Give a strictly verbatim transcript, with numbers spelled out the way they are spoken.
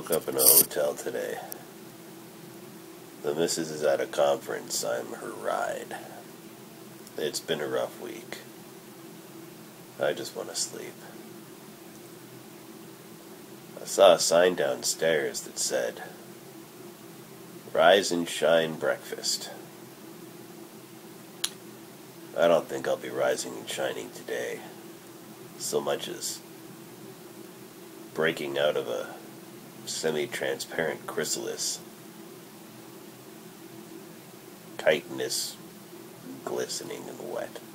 woke up in a hotel today. The missus is at a conference. I'm her ride. It's been a rough week. I just want to sleep. I saw a sign downstairs that said, "Rise and shine breakfast." I don't think I'll be rising and shining today, so much as breaking out of a semi-transparent chrysalis, chitinous, glistening and wet.